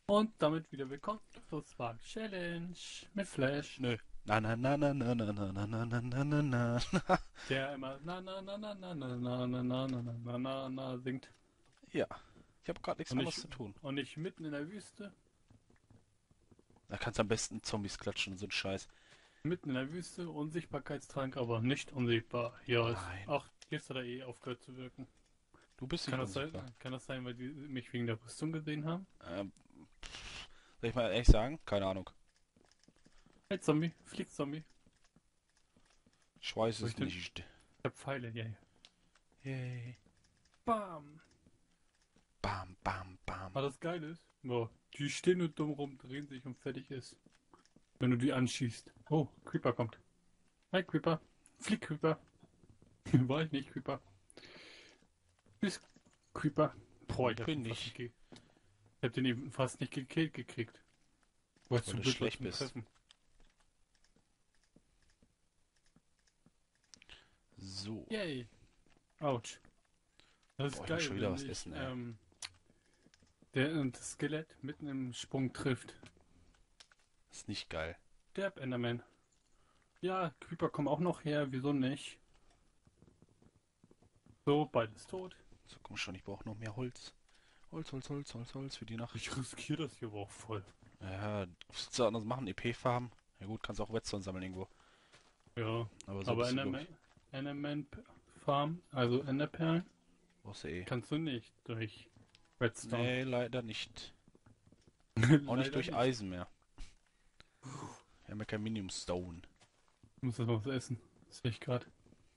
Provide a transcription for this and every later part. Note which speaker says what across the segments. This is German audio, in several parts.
Speaker 1: Und damit wieder willkommen zur Spark Challenge mit Flash,
Speaker 2: Nö. Na na na na na na na na na na na na.
Speaker 1: der immer na singt.
Speaker 2: Ja, ich habe gerade nichts
Speaker 1: Und
Speaker 2: anderes
Speaker 1: ich,
Speaker 2: zu tun.
Speaker 1: und ich mitten in der Wüste,
Speaker 2: Da kannst du am besten Zombies klatschen und so ein Scheiß.
Speaker 1: Unsichtbarkeitstrank, aber nicht unsichtbar. Ja,
Speaker 2: Nein,
Speaker 1: jetzt hat er eh aufgehört zu wirken.
Speaker 2: du bist
Speaker 1: Kann
Speaker 2: nicht
Speaker 1: das sein,
Speaker 2: unsichtbar.
Speaker 1: kann das sein, weil die mich wegen der Rüstung gesehen haben?
Speaker 2: Ähm, Soll ich mal ehrlich sagen? Keine Ahnung.
Speaker 1: Hey Zombie, flieg Zombie.
Speaker 2: Ich weiß
Speaker 1: Wo ich
Speaker 2: es
Speaker 1: denn?
Speaker 2: nicht.
Speaker 1: Ich hab Pfeile, yay.
Speaker 2: Yay.
Speaker 1: Bam!
Speaker 2: Bam, bam, bam.
Speaker 1: Aber das Geile ist, boah, die stehen nur dumm rum, drehen sich und fertig ist. Wenn du die anschießt. Oh, Creeper kommt. Hi Creeper. Flieg Creeper. War ich nicht Creeper. Bis Creeper. Boah, ich hab den
Speaker 2: Bin
Speaker 1: fast nicht
Speaker 2: ich,
Speaker 1: Ich hab den eben fast nicht gekillt gekriegt. Weil
Speaker 2: weil
Speaker 1: zu
Speaker 2: du
Speaker 1: blöd war
Speaker 2: schlecht
Speaker 1: zum
Speaker 2: bist.
Speaker 1: Treffen.
Speaker 2: So.
Speaker 1: Yay. Autsch. Das ist
Speaker 2: Boah, ich muss
Speaker 1: geil,
Speaker 2: schon wieder
Speaker 1: wenn
Speaker 2: was
Speaker 1: dich
Speaker 2: essen, ey.
Speaker 1: das Skelett mitten im Sprung trifft.
Speaker 2: Ist nicht geil.
Speaker 1: Der Enderman. Ja, Creeper kommen auch noch her, wieso nicht? So, beides tot.
Speaker 2: So, komm schon, ich brauche noch mehr Holz. Holz, Holz, Holz, Holz, Holz für die Nacht.
Speaker 1: Ich riskiere das hier aber auch voll.
Speaker 2: Ja, was willst du anders machen? EP-Farmen? Ja gut, kannst auch Redstone sammeln irgendwo.
Speaker 1: Ja,
Speaker 2: Aber so
Speaker 1: aber
Speaker 2: bist du, glaube ich.
Speaker 1: Enderman Farm, also Enderperlen,
Speaker 2: Brauchst du eh.
Speaker 1: kannst du nicht durch Redstone.
Speaker 2: Nee, leider nicht. Auch nicht
Speaker 1: Leider
Speaker 2: durch
Speaker 1: nicht.
Speaker 2: Eisen mehr. Wir haben ja kein Minium Stone.
Speaker 1: Ich muss das noch was essen. Das sehe ich gerade.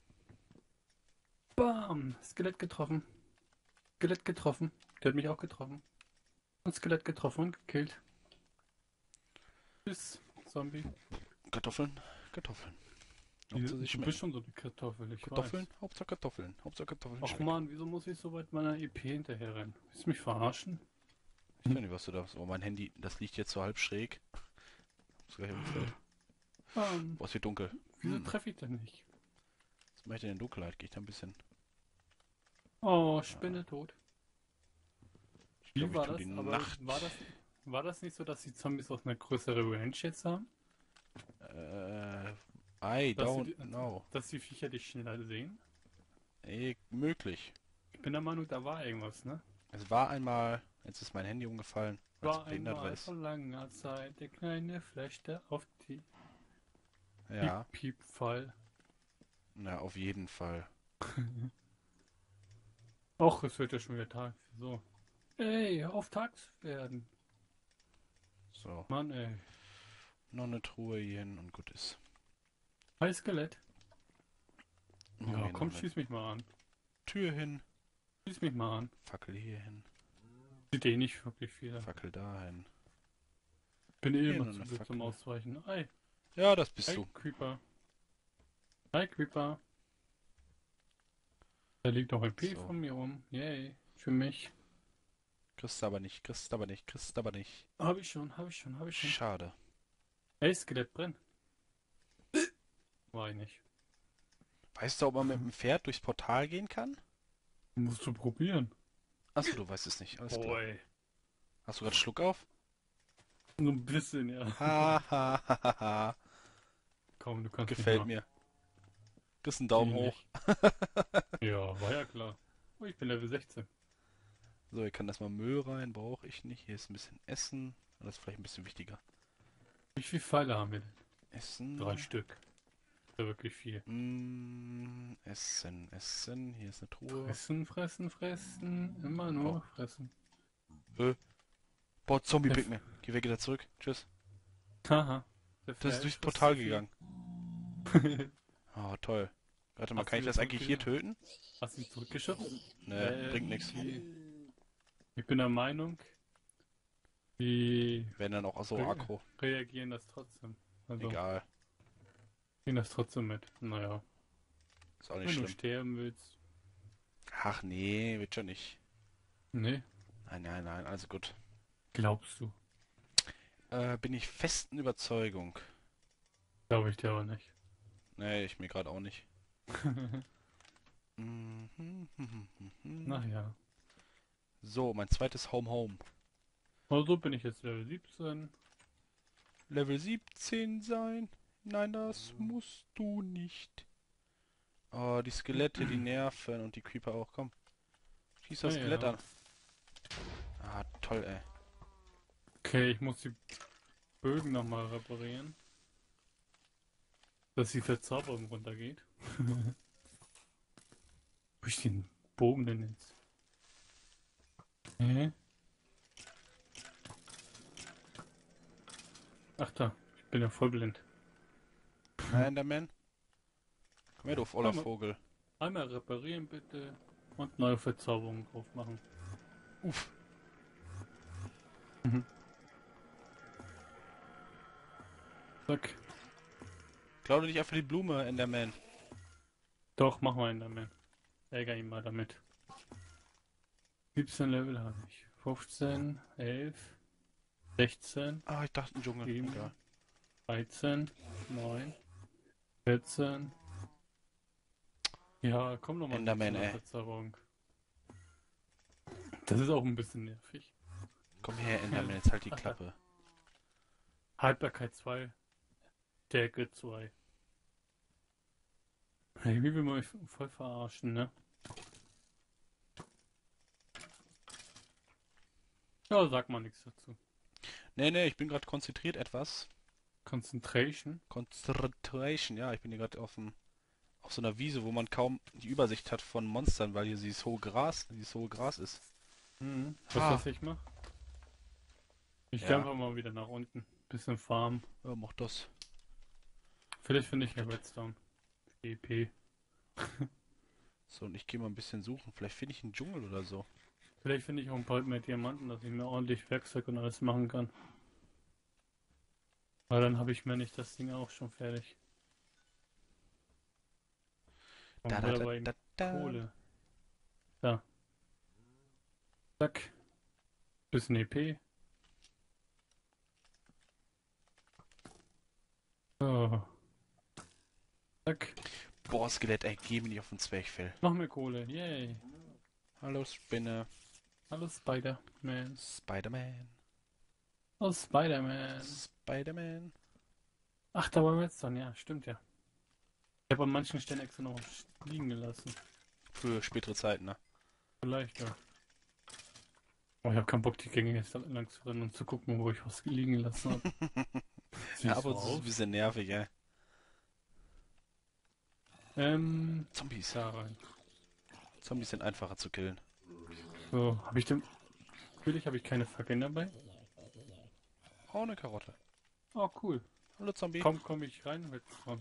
Speaker 1: Bam! Skelett getroffen. Skelett getroffen. Der hat mich auch getroffen. Und Skelett getroffen und gekillt. Bis Zombie.
Speaker 2: Kartoffeln? Kartoffeln.
Speaker 1: Du
Speaker 2: Hauptsache sie
Speaker 1: du bist
Speaker 2: schmecken.
Speaker 1: schon so eine Kartoffel, ich
Speaker 2: Kartoffeln?
Speaker 1: weiß.
Speaker 2: Hauptsache Kartoffeln. Hauptsache Kartoffeln
Speaker 1: Ach
Speaker 2: schmecken.
Speaker 1: man, wieso muss ich so weit meiner EP hinterher rennen? Willst du mich verarschen?
Speaker 2: Ich weiß nicht, was du da... Oh, mein Handy, das liegt jetzt so halb schräg. Ist gleich umgefällt.
Speaker 1: Bam!
Speaker 2: Boah, es wird dunkel.
Speaker 1: Wieso treffe ich denn nicht?
Speaker 2: Was mache ich denn in der Dunkelheit? Gehe ich da ein bisschen...
Speaker 1: Oh, Spinne tot.
Speaker 2: Ich
Speaker 1: Wie
Speaker 2: glaube, ich
Speaker 1: war
Speaker 2: tue die
Speaker 1: das? Aber
Speaker 2: Nacht...
Speaker 1: war das nicht so, dass die Zombies auch eine größere Range jetzt haben?
Speaker 2: I
Speaker 1: Dass,
Speaker 2: don't know.
Speaker 1: dass die Viecher dich schneller sehen?
Speaker 2: Möglich.
Speaker 1: Ich bin der Meinung, da war irgendwas, ne?
Speaker 2: Es war einmal... Jetzt ist mein Handy umgefallen, weil es so
Speaker 1: War
Speaker 2: behindert
Speaker 1: einmal
Speaker 2: ist.
Speaker 1: vor langer Zeit der kleine Flash, der auf die
Speaker 2: Ja.
Speaker 1: Piep-Piep-Fall.
Speaker 2: Na, auf jeden Fall.
Speaker 1: Och, es wird ja schon wieder Tag. So. Ey, hör auf tags werden.
Speaker 2: So.
Speaker 1: Mann, ey.
Speaker 2: Noch eine Truhe hier hin und gut ist.
Speaker 1: Hi, Skelett.
Speaker 2: Machen wir
Speaker 1: Ja,
Speaker 2: hier
Speaker 1: komm,
Speaker 2: noch eine
Speaker 1: schieß mich mal an.
Speaker 2: Tür hin.
Speaker 1: Schieß mich mal an.
Speaker 2: Fackel hier hin.
Speaker 1: Sieht eh nicht wirklich viel.
Speaker 2: Fackel dahin.
Speaker 1: Bin eh
Speaker 2: Hier
Speaker 1: immer
Speaker 2: noch
Speaker 1: zu
Speaker 2: eine
Speaker 1: blöd zum
Speaker 2: Fackel.
Speaker 1: Ausweichen. Hi,
Speaker 2: Ja, das bist
Speaker 1: hi,
Speaker 2: du.
Speaker 1: Creeper. Hi, Creeper. Da liegt noch ein P
Speaker 2: So.
Speaker 1: von mir rum. Yay. Für mich.
Speaker 2: Kriegst aber nicht, kriegst aber nicht, kriegst aber nicht.
Speaker 1: Hab ich schon, hab ich schon, hab ich schon.
Speaker 2: Schade.
Speaker 1: Ey, Skelett brennt. War ich nicht.
Speaker 2: Weißt du, ob man mit dem Pferd durchs Portal gehen kann?
Speaker 1: Musst du probieren.
Speaker 2: Achso, du weißt es nicht. Alles klar.
Speaker 1: Boy.
Speaker 2: Hast du gerade Schluck auf?
Speaker 1: So ein bisschen, ja.
Speaker 2: Ha, ha, ha, ha, ha.
Speaker 1: Komm, du kannst
Speaker 2: Gefällt
Speaker 1: nicht
Speaker 2: mir. Kriegst einen Daumen hoch.
Speaker 1: Ja, war ja klar. Oh, ich bin Level 16.
Speaker 2: So, hier kann das mal Müll rein, brauche ich nicht. Hier ist ein bisschen Essen. Das ist vielleicht ein bisschen wichtiger.
Speaker 1: Wie viele Pfeile haben wir denn?
Speaker 2: Essen.
Speaker 1: 3 Stück. Das ist ja wirklich viel.
Speaker 2: Essen, Essen. Hier ist eine Truhe.
Speaker 1: Fressen, fressen, fressen. Immer nur
Speaker 2: Oh.
Speaker 1: fressen.
Speaker 2: Boah, Zombie-Picke. Geh weg, wieder zurück. Tschüss.
Speaker 1: Haha.
Speaker 2: Das ist durchs Portal gegangen. Oh, toll. Warte mal,
Speaker 1: Hast
Speaker 2: kann
Speaker 1: du
Speaker 2: ich das eigentlich hier
Speaker 1: zurückgegangen?
Speaker 2: töten?
Speaker 1: Hast du ihn zurückgeschubst?
Speaker 2: Ne, bringt nichts.
Speaker 1: Ich bin der Meinung, die
Speaker 2: Werden dann auch so
Speaker 1: Re-
Speaker 2: aggro.
Speaker 1: reagieren das trotzdem. Also,
Speaker 2: Egal.
Speaker 1: gehen das trotzdem mit. Naja,
Speaker 2: Ist auch nicht
Speaker 1: wenn du
Speaker 2: schlimm.
Speaker 1: sterben willst.
Speaker 2: Ach nee, wird schon nicht.
Speaker 1: Nee,
Speaker 2: Nein, nein, nein, also gut.
Speaker 1: glaubst du.
Speaker 2: Bin ich festen Überzeugung.
Speaker 1: Glaube ich dir aber nicht.
Speaker 2: Nee, ich mir gerade auch nicht.
Speaker 1: Naja.
Speaker 2: So, mein zweites Home Home.
Speaker 1: Also bin ich jetzt Level 17.
Speaker 2: Level 17 sein? Nein, das musst du nicht. Oh, die Skelette, die nerven und die Creeper auch. Komm, schieß
Speaker 1: Ja,
Speaker 2: das Skelett
Speaker 1: ja.
Speaker 2: an. Ah, toll, ey.
Speaker 1: Okay, ich muss die Bögen nochmal reparieren, dass die Verzauberung runtergeht. Wo ich den Bogen denn jetzt? Hä? Ach da, ich bin ja voll blind.
Speaker 2: Na, Enderman? Komm her, du oller
Speaker 1: Einmal,
Speaker 2: Vogel.
Speaker 1: einmal reparieren bitte und neue Verzauberungen drauf machen.
Speaker 2: Uff.
Speaker 1: Mhm. Zack.
Speaker 2: Klau dir nicht einfach die Blume, Enderman.
Speaker 1: Doch, mach mal einen damit. Ärger ihn mal damit. 17 Level habe ich. 15, 11, 16,
Speaker 2: Ah, ich dachte ein Dschungel.
Speaker 1: 7,
Speaker 2: Egal.
Speaker 1: 13, 9, 14. Ja, komm nochmal wieder zu
Speaker 2: Enderman,
Speaker 1: einer
Speaker 2: ey.
Speaker 1: Verzauberung. Das ist auch ein bisschen nervig.
Speaker 2: Komm her, Enderman, jetzt halt die Klappe.
Speaker 1: Haltbarkeit 2, Stärke 2. Hey, wie will man euch voll verarschen, ne? Ja, sag mal nichts dazu.
Speaker 2: Nee, nee, ich bin gerade konzentriert etwas.
Speaker 1: Concentration.
Speaker 2: Concentration, ja, ich bin hier gerade auf so einer Wiese, wo man kaum die Übersicht hat von Monstern, weil hier dieses hohe Gras ist.
Speaker 1: Mhm. Weißt du,
Speaker 2: Ha,
Speaker 1: was ich mache? Ich gehe
Speaker 2: ja,
Speaker 1: einfach mal wieder nach unten. Bisschen farmen.
Speaker 2: mach das.
Speaker 1: Vielleicht finde ich ja
Speaker 2: Das.
Speaker 1: Redstone. EP.
Speaker 2: So, und ich gehe mal ein bisschen suchen. Vielleicht finde ich einen Dschungel oder so.
Speaker 1: Vielleicht finde ich auch ein paar mehr Diamanten, dass ich mir ordentlich Werkzeug und alles machen kann. Weil dann habe ich mir nicht das Ding auch schon fertig.
Speaker 2: Da,
Speaker 1: Und
Speaker 2: da,
Speaker 1: will
Speaker 2: da,
Speaker 1: aber eben
Speaker 2: da, da.
Speaker 1: Kohle. Da. Zack. Bisschen EP. So. Zack.
Speaker 2: Boah, Skelett, ey, geh mir nicht auf den Zwerchfell.
Speaker 1: Noch mehr Kohle. Yay.
Speaker 2: Hallo, Spinne.
Speaker 1: Hallo Spider-Man.
Speaker 2: Spider-Man.
Speaker 1: Oh, Spider-Man.
Speaker 2: Spider-Man.
Speaker 1: Ach, da war Redstone. Ja, stimmt ja. Ich habe an manchen Stellen extra noch liegen gelassen.
Speaker 2: Für spätere Zeiten, ne?
Speaker 1: Vielleicht, ja. Oh, ich habe keinen Bock, die Gänge jetzt lang zu rennen und zu gucken, wo ich was liegen gelassen habe.
Speaker 2: Ja,
Speaker 1: Siehst
Speaker 2: aber
Speaker 1: so
Speaker 2: es ist ein
Speaker 1: aus.
Speaker 2: bisschen nervig, ey. Zombies.
Speaker 1: Da rein.
Speaker 2: Zombies sind einfacher zu killen.
Speaker 1: So, habe ich denn. Natürlich habe ich keine Fackeln dabei.
Speaker 2: Oh, eine Karotte.
Speaker 1: Oh, cool.
Speaker 2: Hallo, Zombie.
Speaker 1: Kaum komme ich rein, Redstone.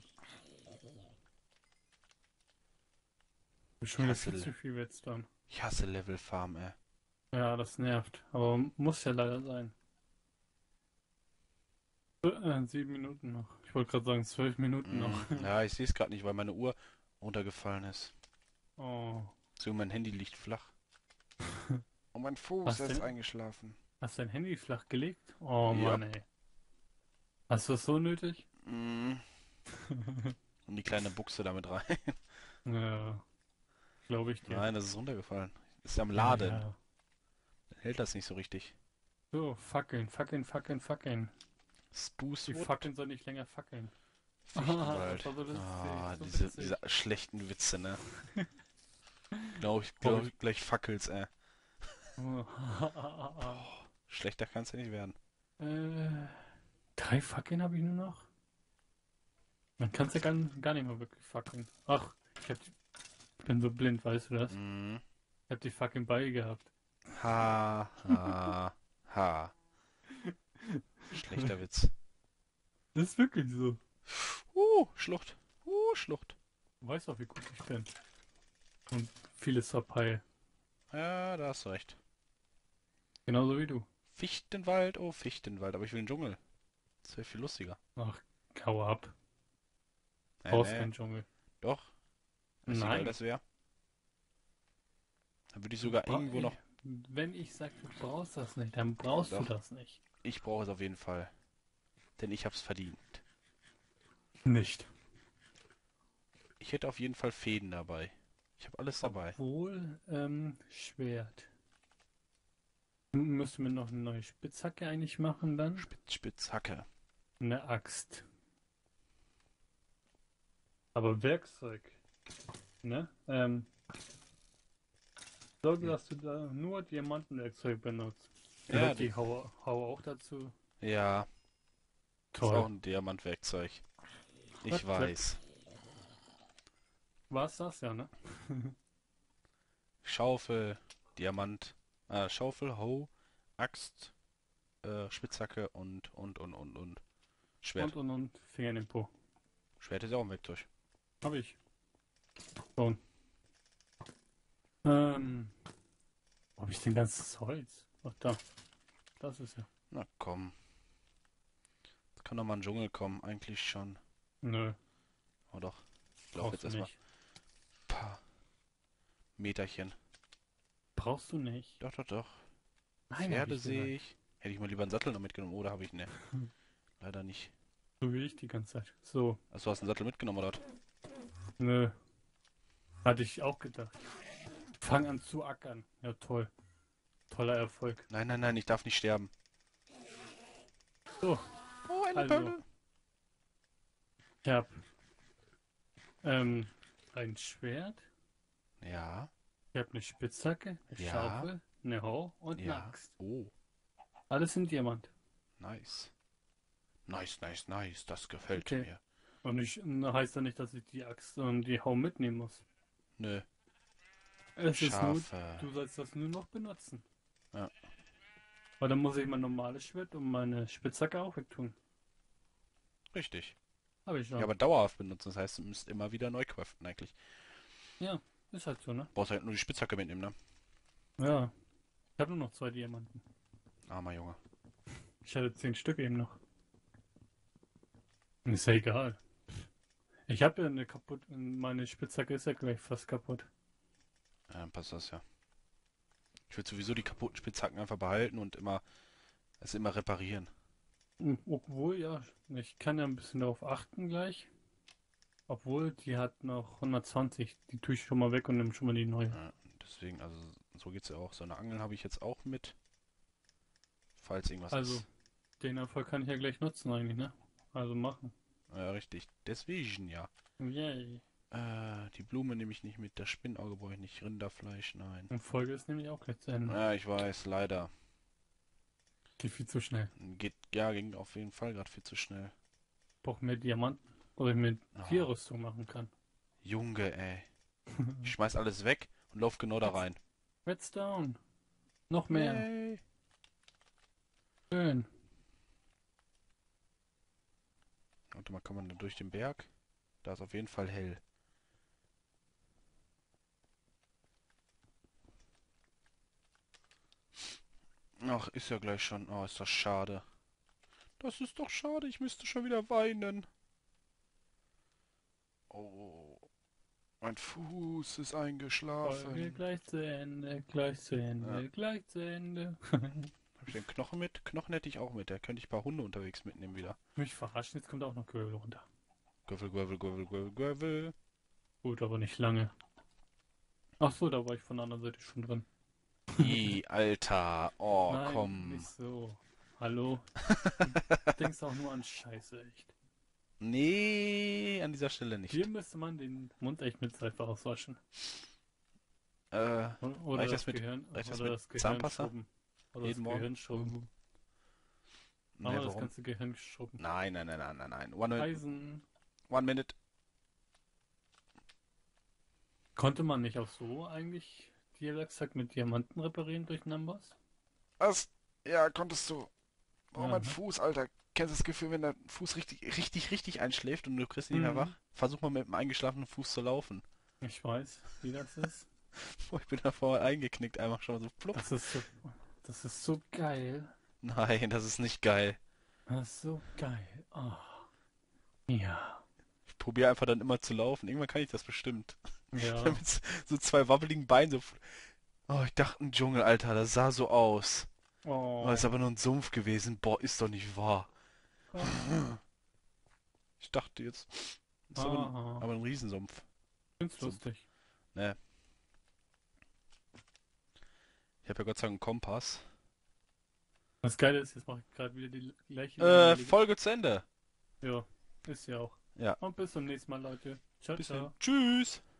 Speaker 1: Schon wieder viel zu viel Redstone.
Speaker 2: Ich hasse Level Farm, ey.
Speaker 1: Ja, das nervt. Aber muss ja leider sein. 7 Minuten noch. Ich wollte gerade sagen 12 Minuten noch.
Speaker 2: Ja, ich sehe es gerade nicht, weil meine Uhr runtergefallen ist.
Speaker 1: Oh.
Speaker 2: So, mein Handy liegt flach. Und mein Fuß
Speaker 1: Was
Speaker 2: ist
Speaker 1: denn?
Speaker 2: eingeschlafen.
Speaker 1: Hast du dein Handy flach gelegt? Oh
Speaker 2: Ja.
Speaker 1: Mann, ey. Hast du das so nötig?
Speaker 2: Mm. Und die kleine Buchse damit rein.
Speaker 1: Ja, glaube ich dir.
Speaker 2: Nein, das ist runtergefallen. Ist am
Speaker 1: Ja,
Speaker 2: Laden.
Speaker 1: ja.
Speaker 2: Dann hält das nicht so richtig.
Speaker 1: So, Fackeln, Fackeln, Fackeln, Fackeln. Die
Speaker 2: Sprucewood,
Speaker 1: Fackeln soll nicht länger fackeln.
Speaker 2: Fichtenwald.
Speaker 1: Das war so lustig,
Speaker 2: Ah,
Speaker 1: so
Speaker 2: diese
Speaker 1: witzig.
Speaker 2: schlechten Witze, ne? Glaub ich gleich Fackels, ey. Schlechter kann's ja nicht werden.
Speaker 1: 3 Fackeln habe ich nur noch? Man kann es ja gar nicht mehr wirklich fackeln. Ach, ich bin so blind, weißt du das?
Speaker 2: Mhm.
Speaker 1: Ich habe die Fackeln bei gehabt.
Speaker 2: Ha, ha, ha. Schlechter Witz.
Speaker 1: Das ist wirklich so.
Speaker 2: Schlucht. Schlucht.
Speaker 1: Du weißt auch, wie gut ich bin. Und vieles verpeil.
Speaker 2: Ja, da hast du recht.
Speaker 1: Genauso wie du.
Speaker 2: Fichtenwald, oh Fichtenwald, aber ich will einen Dschungel. Das wäre viel lustiger.
Speaker 1: Ach, hau ab.
Speaker 2: Nee,
Speaker 1: Brauchst
Speaker 2: nee.
Speaker 1: keinen Dschungel.
Speaker 2: Doch. Weißt du, wie geil
Speaker 1: Nein.
Speaker 2: das wäre? Dann würde ich sogar irgendwo noch.
Speaker 1: Wenn ich sage, du brauchst das nicht, dann brauchst du
Speaker 2: Doch.
Speaker 1: das nicht.
Speaker 2: Ich brauche es auf jeden Fall. Denn ich hab's verdient.
Speaker 1: Nicht.
Speaker 2: Ich hätte auf jeden Fall Fäden dabei. Ich habe alles dabei.
Speaker 1: Obwohl, Schwert. Müssen wir noch eine neue Spitzhacke eigentlich machen dann?
Speaker 2: Spitzhacke.
Speaker 1: Eine Axt. Aber Werkzeug, ne? Sorge,
Speaker 2: Ja,
Speaker 1: dass du da nur Diamantenwerkzeug benutzt.
Speaker 2: ja,
Speaker 1: Gehört die Hau auch dazu?
Speaker 2: ja, ist auch
Speaker 1: Toll.
Speaker 2: ein Diamantwerkzeug. Ich
Speaker 1: Klapp, klapp.
Speaker 2: weiß.
Speaker 1: War's das ja, ne?
Speaker 2: Schaufel, Diamant, Schaufel, Hoe, Axt, Spitzhacke und Schwert.
Speaker 1: Und Finger in den Po.
Speaker 2: Schwert ist ja auch ein Werkzeug.
Speaker 1: Hab ich. Schon. Ähm, wo hab ich denn ganzes Holz? Ach, da. Das ist ja.
Speaker 2: Na komm, jetzt kann doch mal ein Dschungel kommen, eigentlich schon.
Speaker 1: Nö,
Speaker 2: Oh doch, ich laufe
Speaker 1: brauchst
Speaker 2: jetzt
Speaker 1: du
Speaker 2: erstmal
Speaker 1: nicht.
Speaker 2: ein paar Meterchen.
Speaker 1: Brauchst du nicht.
Speaker 2: Doch, doch, doch.
Speaker 1: Nein, hab
Speaker 2: Pferde
Speaker 1: ich gesagt.
Speaker 2: sehe ich. Hätte ich mal lieber einen Sattel noch mitgenommen, oder habe ich ne? Leider nicht.
Speaker 1: So wie ich die ganze Zeit. So.
Speaker 2: Achso, du hast einen Sattel mitgenommen, oder was?
Speaker 1: Nö. Hatte ich auch gedacht. Fang an zu ackern. Ja, toll. Toller Erfolg.
Speaker 2: Nein, nein, nein, ich darf nicht sterben.
Speaker 1: So,
Speaker 2: Oh, eine
Speaker 1: also,
Speaker 2: Bölle.
Speaker 1: ich hab ähm, ein Schwert,
Speaker 2: Ja,
Speaker 1: ich hab eine Spitzhacke, eine
Speaker 2: ja,
Speaker 1: Schaufel, eine Hoe und eine
Speaker 2: ja.
Speaker 1: Axt.
Speaker 2: Oh,
Speaker 1: Alles in Diamant.
Speaker 2: nice. Nice, nice, nice. Das gefällt
Speaker 1: Okay.
Speaker 2: mir.
Speaker 1: Und ich heißt ja nicht, dass ich die Axt und die Hoe mitnehmen muss.
Speaker 2: Nö,
Speaker 1: Es ist nur,
Speaker 2: Schafe.
Speaker 1: du sollst das nur noch benutzen.
Speaker 2: Ja,
Speaker 1: Weil dann muss ich mein normales Schwert und meine Spitzhacke auch wegtun.
Speaker 2: richtig.
Speaker 1: Habe ich
Speaker 2: Ja,
Speaker 1: schon.
Speaker 2: aber dauerhaft benutzen. Das heißt, du müsst immer wieder neu craften eigentlich.
Speaker 1: Ja, ist halt so, ne?
Speaker 2: Brauchst halt nur die Spitzhacke mitnehmen, ne?
Speaker 1: Ja. Ich habe nur noch 2 Diamanten.
Speaker 2: Armer Junge.
Speaker 1: Ich hatte 10 Stück eben noch. Ist ja egal. Ich habe ja eine kaputt. Meine Spitzhacke ist ja gleich fast kaputt.
Speaker 2: Ja, dann passt das ja. Ich würde sowieso die kaputten Spitzhacken einfach behalten und immer reparieren.
Speaker 1: Obwohl, ja, ich kann ja ein bisschen darauf achten gleich. Obwohl, die hat noch 120. Die tue ich schon mal weg und nehme schon mal die neue.
Speaker 2: Deswegen, also so geht's ja auch. So eine Angel habe ich jetzt auch mit, falls irgendwas
Speaker 1: Also,
Speaker 2: ist.
Speaker 1: den Erfolg kann ich ja gleich nutzen eigentlich, ne? Also machen.
Speaker 2: Ja, richtig. Deswegen ja.
Speaker 1: Yay.
Speaker 2: Die Blume nehme ich nicht mit. Das Spinnauge brauche ich nicht. Rinderfleisch, nein.
Speaker 1: Und Folge ist nämlich auch gleich zu Ende.
Speaker 2: Ja, ich weiß, leider.
Speaker 1: Geht viel zu schnell.
Speaker 2: Ging auf jeden Fall gerade viel zu schnell.
Speaker 1: Brauch mehr Diamanten. Oder ich mir
Speaker 2: Ah,
Speaker 1: 4 Rüstung machen kann.
Speaker 2: Junge, ey. Ich schmeiß alles weg und lauf genau da rein.
Speaker 1: Redstone. Noch mehr.
Speaker 2: Yay.
Speaker 1: Schön.
Speaker 2: Warte mal, kann man da durch den Berg? Da ist auf jeden Fall hell. Ach, ist ja gleich schon. Oh, ist das schade. Das ist doch schade, ich müsste schon wieder weinen. Oh, mein Fuß ist
Speaker 1: Folge
Speaker 2: eingeschlafen.
Speaker 1: gleich zu Ende, gleich zu
Speaker 2: Ja.
Speaker 1: Ende, gleich zu Ende.
Speaker 2: Habe ich den Knochen mit? Knochen hätte ich auch mit. Da könnte ich ein paar Hunde unterwegs mitnehmen wieder.
Speaker 1: Mich verraschen, jetzt kommt auch noch Gravel runter.
Speaker 2: Gravel, Gravel, Gravel, Gravel, Gravel.
Speaker 1: Gut, aber nicht lange. Ach so, da war ich von der anderen Seite schon drin.
Speaker 2: Alter. Oh,
Speaker 1: Nein,
Speaker 2: komm.
Speaker 1: nicht so. Hallo? Du denkst auch nur an Scheiße, echt.
Speaker 2: Nee, an dieser Stelle
Speaker 1: Hier
Speaker 2: nicht.
Speaker 1: müsste man den Mund echt mit Seife auswaschen.
Speaker 2: Äh,
Speaker 1: Oder
Speaker 2: reicht das
Speaker 1: das
Speaker 2: mit,
Speaker 1: Gehirn,
Speaker 2: reicht das
Speaker 1: oder
Speaker 2: mit
Speaker 1: das Gehirn
Speaker 2: Zahnpasta?
Speaker 1: schrubben. Oder
Speaker 2: Jeden
Speaker 1: das
Speaker 2: Morgen?
Speaker 1: Gehirn schrubben.
Speaker 2: Nee,
Speaker 1: Aber das
Speaker 2: warum?
Speaker 1: ganze Gehirn schrubben.
Speaker 2: Nein, nein, nein, nein, nein, nein.
Speaker 1: Eisen.
Speaker 2: One minute.
Speaker 1: Konnte man nicht auch so eigentlich die Rucksack mit Diamanten reparieren durch Numbers?
Speaker 2: Was? Ja, konntest du. Oh,
Speaker 1: Ja,
Speaker 2: mein
Speaker 1: ne?
Speaker 2: Fuß, Alter. Kennst du das Gefühl, wenn der Fuß richtig einschläft und du kriegst ihn nicht mehr
Speaker 1: Mhm.
Speaker 2: wach? Versuch mal mit dem eingeschlafenen Fuß zu laufen.
Speaker 1: Ich weiß, wie das ist.
Speaker 2: Boah, ich bin davor eingeknickt, einfach schon so plupp.
Speaker 1: Das ist so, das ist so geil.
Speaker 2: Nein, das ist nicht geil.
Speaker 1: Das ist so geil. Oh, ja.
Speaker 2: Ich probiere einfach dann immer zu laufen. Irgendwann kann ich das bestimmt.
Speaker 1: Ja.
Speaker 2: Mit so zwei wabbeligen Beinen so. Oh, ich dachte ein Dschungel, Alter, das sah so aus. Oh, ist
Speaker 1: Oh.
Speaker 2: aber nur ein Sumpf gewesen. Boah, ist doch nicht wahr.
Speaker 1: Oh.
Speaker 2: Ich dachte jetzt. Ist
Speaker 1: Aha.
Speaker 2: aber ein Riesensumpf.
Speaker 1: Find's
Speaker 2: Sumpf.
Speaker 1: lustig.
Speaker 2: Ne. Ich habe ja Gott sei Dank einen Kompass.
Speaker 1: Das Geile ist, jetzt mache ich gerade wieder die gleiche langweilige...
Speaker 2: Folge zu Ende.
Speaker 1: Ja, ist ja auch.
Speaker 2: Ja.
Speaker 1: Und bis zum nächsten Mal, Leute. Ciao,
Speaker 2: Bis dann.
Speaker 1: ciao.
Speaker 2: Tschüss.